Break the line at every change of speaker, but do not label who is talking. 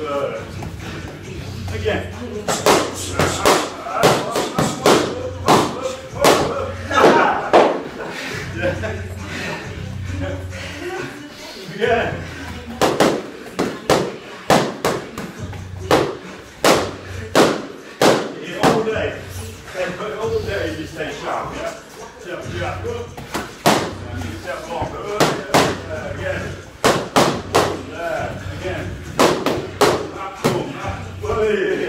Good. Again. Again. All day. All day you stay sharp, yeah? Step, yeah, good. Step long, good. Again. There, again. Up, boom, up,